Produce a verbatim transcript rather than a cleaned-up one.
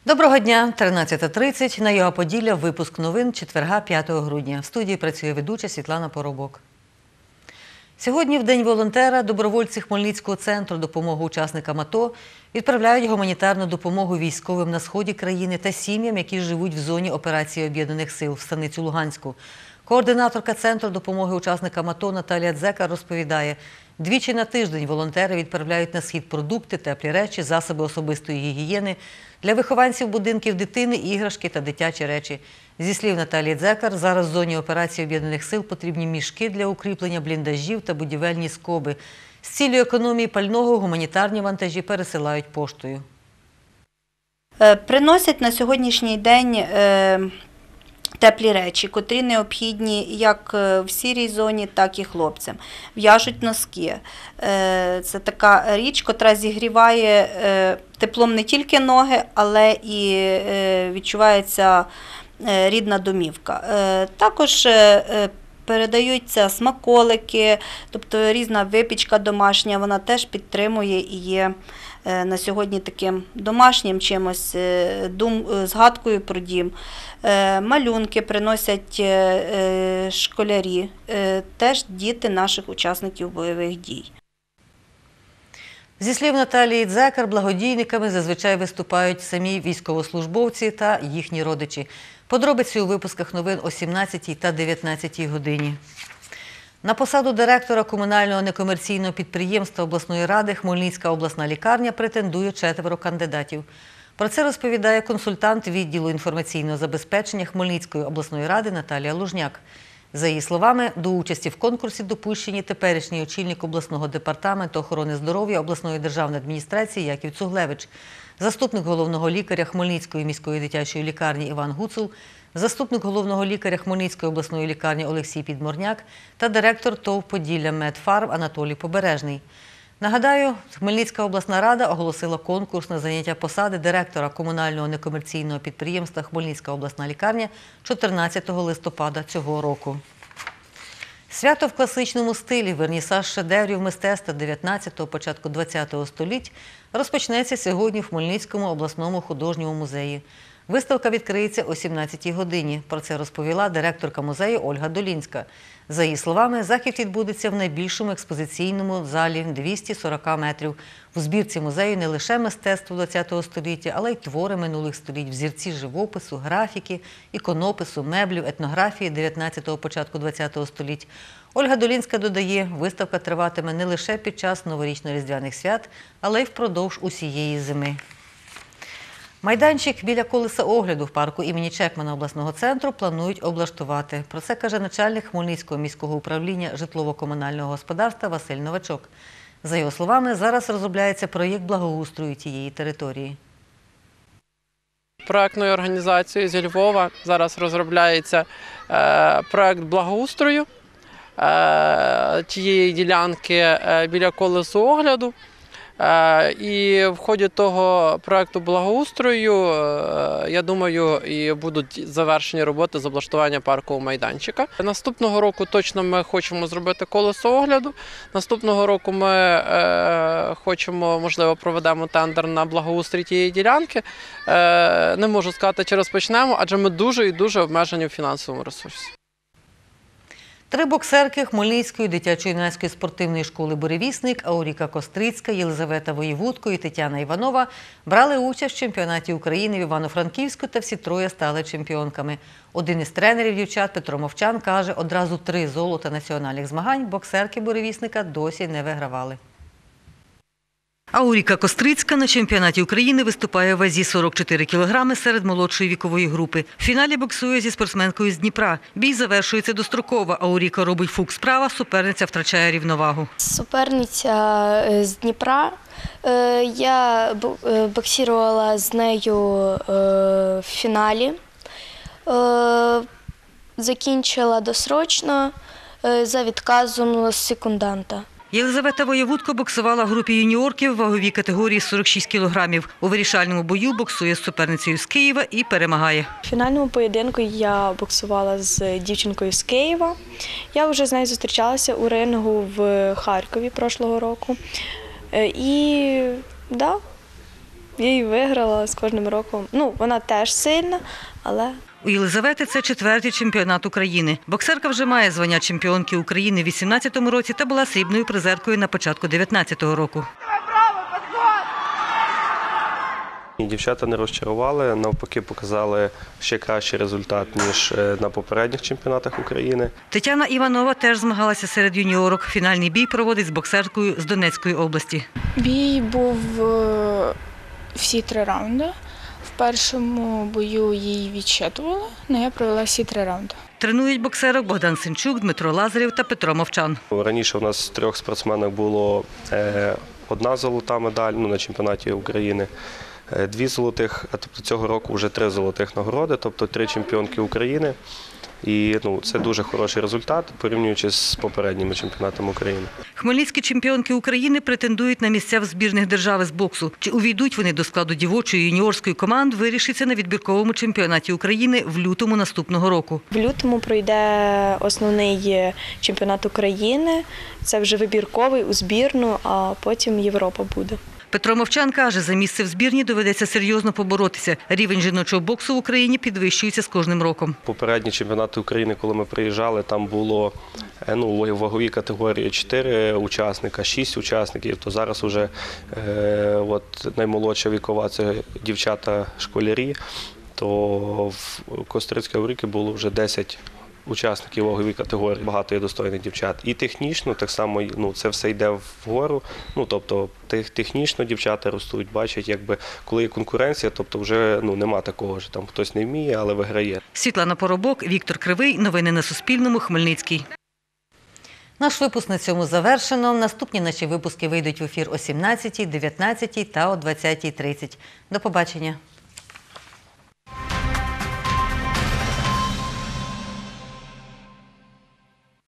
Доброго дня, тринадцята тридцять, на Його Поділля, випуск новин четверга, п'ятого грудня. В студії працює ведуча Світлана Поробок. Сьогодні, в День волонтера, добровольці Хмельницького центру допомоги учасникам АТО відправляють гуманітарну допомогу військовим на сході країни та сім'ям, які живуть в зоні операції Об'єднаних сил в станицю Луганську. Координаторка Центру допомоги учасникам АТО Наталія Дзека розповідає, двічі на тиждень волонтери відправляють на схід продукти, теплі речі, засоби особистої гігієни, для вихованців будинків дитини, іграшки та дитячі речі. Зі слів Наталії Дзекар, зараз в зоні операції Об'єднаних сил потрібні мішки для укріплення бліндажів та будівельні скоби. З ціллю економії пального гуманітарні вантажі пересилають поштою. Приносять на сьогоднішній день теплі речі, котрі необхідні як в сірій зоні, так і хлопцям. В'яжуть носки. Це така річ, котра зігріває теплом не тільки ноги, але і відчувається рідна домівка. Також передаються смаколики, тобто різна випічка домашня, вона теж підтримує і є на сьогодні таким домашнім чимось, дум, згадкою про дім. Малюнки приносять школярі, теж діти наших учасників бойових дій. Зі слів Наталії Дзекар, благодійниками зазвичай виступають самі військовослужбовці та їхні родичі. Подробиці у випусках новин о сімнадцятій та дев'ятнадцятій годині. На посаду директора комунального некомерційного підприємства обласної ради Хмельницька обласна лікарня претендує четверо кандидатів. Про це розповідає консультант відділу інформаційного забезпечення Хмельницької обласної ради Наталія Лужняк. За її словами, до участі в конкурсі допущені теперішній очільник обласного департаменту охорони здоров'я обласної державної адміністрації Яків Цуглевич, заступник головного лікаря Хмельницької міської дитячої лікарні Іван Гуцул, заступник головного лікаря Хмельницької обласної лікарні Олексій Підморняк та директор ТОВ «Поділля Медфарм» Анатолій Побережний. Нагадаю, Хмельницька обласна рада оголосила конкурс на заняття посади директора комунального некомерційного підприємства Хмельницька обласна лікарня чотирнадцятого листопада цього року. Свято в класичному стилі, вернісаж шедеврів мистецтва дев'ятнадцятого, початку двадцятого століть розпочнеться сьогодні в Хмельницькому обласному художньому музеї. Виставка відкриється о сімнадцятій годині. Про це розповіла директорка музею Ольга Долінська. За її словами, захід відбудеться в найбільшому експозиційному залі двісті сорок метрів. У збірці музею не лише мистецтво двадцятого століття, але й твори минулих століть, взірці живопису, графіки, іконопису, меблів, етнографії дев'ятнадцятого, початку двадцятого століть. Ольга Долінська додає, виставка триватиме не лише під час новорічно-різдвяних свят, але й впродовж усієї зими. Майданчик біля колеса огляду в парку імені Чекмана обласного центру планують облаштувати. Про це каже начальник Хмельницького міського управління житлово-комунального господарства Василь Новачок. За його словами, зараз розробляється проєкт благоустрою тієї території. Проектною організацією зі Львова зараз розробляється проєкт благоустрою тієї ділянки біля колесу огляду. І в ході того проєкту благоустрою, я думаю, і будуть завершені роботи з облаштування паркового майданчика. Наступного року точно ми хочемо зробити колесо огляду. Наступного року ми хочемо, можливо, проведемо тендер на благоустрій тієї ділянки. Не можу сказати, чи розпочнемо, адже ми дуже і дуже обмежені в фінансовому ресурсі. Три боксерки Хмельницької дитячо-юнацької спортивної школи «Буревісник» Ауріка Кострицька, Єлизавета Воєвудко і Тетяна Іванова брали участь в чемпіонаті України в Івано-Франківську та всі троє стали чемпіонками. Один із тренерів дівчат Петро Мовчан каже, одразу три золота національних змагань боксерки «Буревісника» досі не вигравали. Ауріка Кострицька на чемпіонаті України виступає в вазі сорок чотири кілограми серед молодшої вікової групи. В фіналі боксує зі спортсменкою з Дніпра. Бій завершується достроково. Ауріка робить фук справа, суперниця втрачає рівновагу. Суперниця з Дніпра. Я боксувала з нею в фіналі. Закінчила досрочно за відказом секунданта. Єлизавета Воєвудко боксувала в групі юніорків в ваговій категорії сорок шість кілограмів. У вирішальному бою боксує з суперницею з Києва і перемагає. В фінальному поєдинку я боксувала з дівчинкою з Києва. Я вже з нею зустрічалася у рингу в Харкові прошлого року. І, да, Я її виграла з кожним роком. Ну, вона теж сильна, але У Єлизавети це четвертий чемпіонат України. Боксерка вже має звання чемпіонки України в вісімнадцятому році та була срібною призеркою на початку дев'ятнадцятого року. Дівчата не розчарували, навпаки показали ще кращий результат, ніж на попередніх чемпіонатах України. Тетяна Іванова теж змагалася серед юніорок. Фінальний бій проводить з боксеркою з Донецької області. Бій був е, всі три раунди. В першому бою її відчитували, але я провела всі три раунди. Тренують боксерок Богдан Сенчук, Дмитро Лазарєв та Петро Мовчан. Раніше у нас з трьох спортсменок було е, одна золота медаль ну, на чемпіонаті України, е, дві золотих, а тобто цього року вже три золотих нагороди, тобто три чемпіонки України. І ну, це дуже хороший результат, порівнюючи з попередніми чемпіонатами України. Хмельницькі чемпіонки України претендують на місця в збірних держави з боксу. Чи увійдуть вони до складу дівочої і юніорської команд, вирішиться на відбірковому чемпіонаті України в лютому наступного року. в лютому пройде основний чемпіонат України. Це вже вибірковий у збірну, а потім Європа буде. Петро Мовчан каже, за місце в збірні доведеться серйозно поборотися. Рівень жіночого боксу в Україні підвищується з кожним роком. Попередні чемпіонати України, коли ми приїжджали, там було ну, у ваговій категорії чотири учасника, шість учасників, то зараз вже е, от, наймолодша вікова – це дівчата-школярі, то в Кострицькій Авріки було вже десять учасників ваговій категорії, багато є достойних дівчат. І технічно так само ну, це все йде вгору. Ну, тобто тех, технічно дівчата ростуть, бачать, якби, коли є конкуренція, тобто вже ну, нема такого, що там хтось не вміє, але виграє. Світлана Поробок, Віктор Кривий. Новини на Суспільному. Хмельницький. Наш випуск на цьому завершено. Наступні наші випуски вийдуть в ефір о сімнадцятій, дев'ятнадцятій та о двадцятій тридцять. До побачення.